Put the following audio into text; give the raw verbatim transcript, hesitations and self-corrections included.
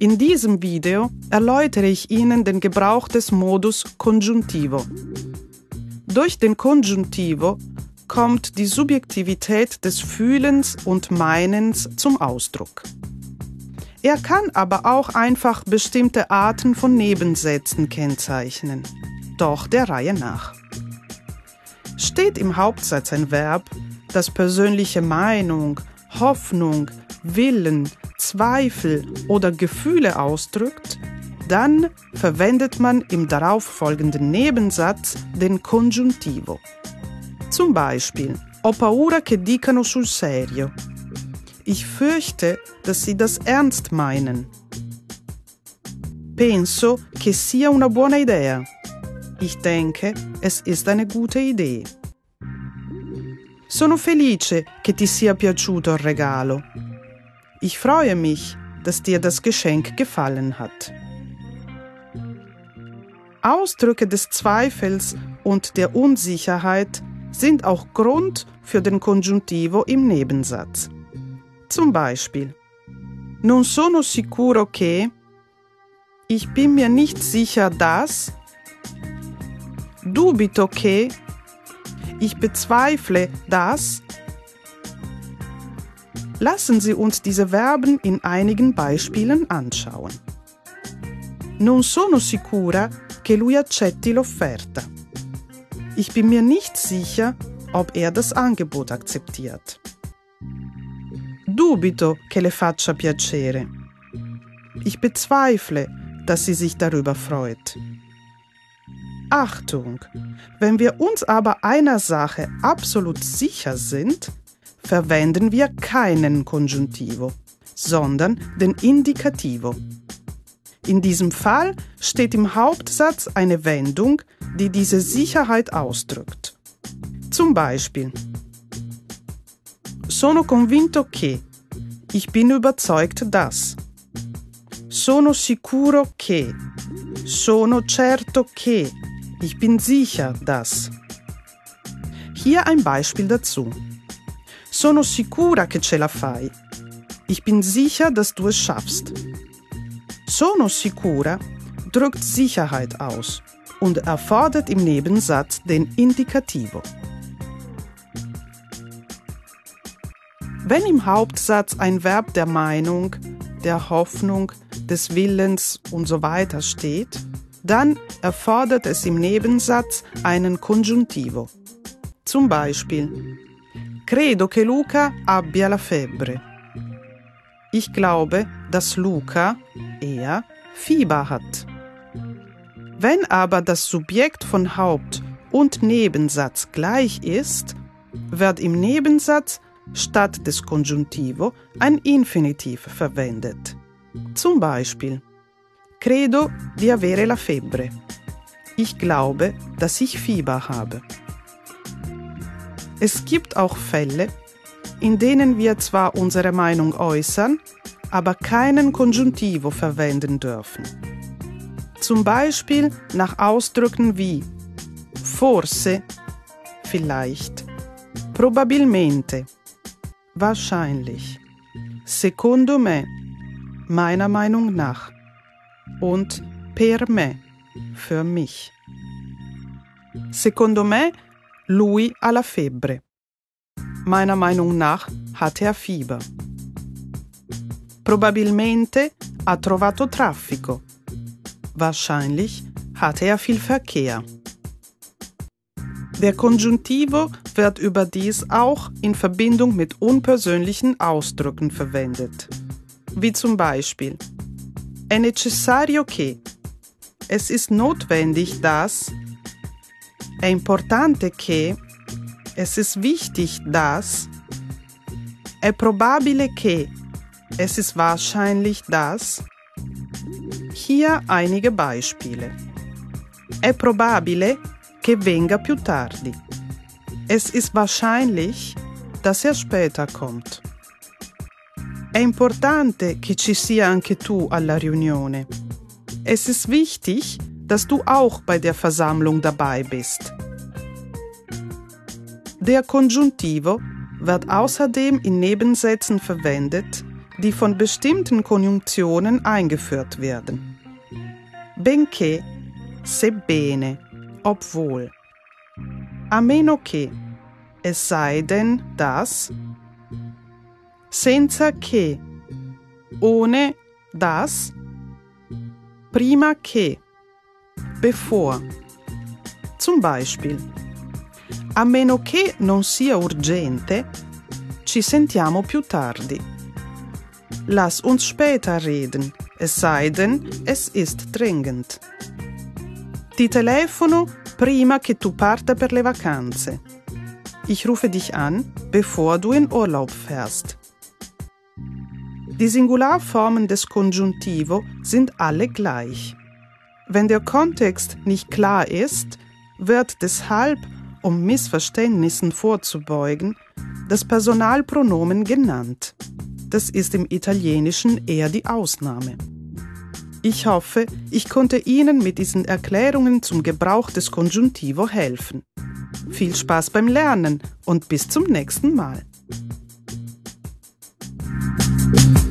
In diesem Video erläutere ich Ihnen den Gebrauch des Modus Congiuntivo. Durch den Congiuntivo kommt die Subjektivität des Fühlens und Meinens zum Ausdruck. Er kann aber auch einfach bestimmte Arten von Nebensätzen kennzeichnen, doch der Reihe nach. Steht im Hauptsatz ein Verb, das persönliche Meinung, Hoffnung, Willen, Zweifel oder Gefühle ausdrückt, dann verwendet man im darauffolgenden Nebensatz den Congiuntivo. Zum Beispiel, ho paura che dicano sul serio. Ich fürchte, dass sie das ernst meinen. Penso che sia una buona idea. Ich denke, es ist eine gute Idee. Sono felice che ti sia piaciuto il regalo. Ich freue mich, dass dir das Geschenk gefallen hat. Ausdrücke des Zweifels und der Unsicherheit sind auch Grund für den Congiuntivo im Nebensatz. Zum Beispiel, non sono sicuro che, ich bin mir nicht sicher, dass, dubito che, ich bezweifle, dass. Lassen Sie uns diese Verben in einigen Beispielen anschauen. Non sono sicura che lui accetti l'offerta. Ich bin mir nicht sicher, ob er das Angebot akzeptiert. Dubito che le faccia piacere. Ich bezweifle, dass sie sich darüber freut. Achtung! Wenn wir uns aber einer Sache absolut sicher sind, verwenden wir keinen Congiuntivo, sondern den Indikativo. In diesem Fall steht im Hauptsatz eine Wendung, die diese Sicherheit ausdrückt. Zum Beispiel, sono convinto che, ich bin überzeugt, dass. Sono sicuro che, sono certo che, ich bin sicher, dass. Hier ein Beispiel dazu. Sono sicura che ce la fai. Ich bin sicher, dass du es schaffst. Sono sicura drückt Sicherheit aus und erfordert im Nebensatz den Indikativo. Wenn im Hauptsatz ein Verb der Meinung, der Hoffnung, des Willens und so weiter steht, dann erfordert es im Nebensatz einen Congiuntivo. Zum Beispiel, credo che Luca abbia la febbre. Ich glaube, dass Luca, er, Fieber hat. Wenn aber das Subjekt von Haupt- und Nebensatz gleich ist, wird im Nebensatz statt des Congiuntivo ein Infinitiv verwendet. Zum Beispiel, credo di avere la febbre. Ich glaube, dass ich Fieber habe. Es gibt auch Fälle, in denen wir zwar unsere Meinung äußern, aber keinen Congiuntivo verwenden dürfen. Zum Beispiel nach Ausdrücken wie forse, vielleicht, probabilmente, wahrscheinlich, secondo me, meiner Meinung nach und per me, für mich. Secondo me, lui ha la febbre. Meiner Meinung nach hat er Fieber. Probabilmente ha trovato traffico. Wahrscheinlich hatte er viel Verkehr. Der Congiuntivo wird überdies auch in Verbindung mit unpersönlichen Ausdrücken verwendet. Wie zum Beispiel, è necessario che, es ist notwendig, dass, è importante che, es ist wichtig, dass, è probabile che, es ist wahrscheinlich, dass. Hier einige Beispiele. È probabile che venga più tardi. Es ist wahrscheinlich, dass er später kommt. È importante che ci sia anche tu alla riunione. Es ist wichtig, dass du auch bei der Versammlung dabei bist. Der Congiuntivo wird außerdem in Nebensätzen verwendet, die von bestimmten Konjunktionen eingeführt werden. Benché, sebbene, obwohl. A meno che, es sei denn, dass. Senza che, ohne dass. Prima che, bevor. Zum Beispiel, a meno che non sia urgente, ci sentiamo più tardi. Lass uns später reden, es sei denn, es ist dringend. Ti telefono prima che tu parta per le vacanze. Ich rufe dich an, bevor du in Urlaub fährst. Die Singularformen des Konjunktivo sind alle gleich. Wenn der Kontext nicht klar ist, wird deshalb, um Missverständnissen vorzubeugen, das Personalpronomen genannt. Das ist im Italienischen eher die Ausnahme. Ich hoffe, ich konnte Ihnen mit diesen Erklärungen zum Gebrauch des Konjunktivo helfen. Viel Spaß beim Lernen und bis zum nächsten Mal.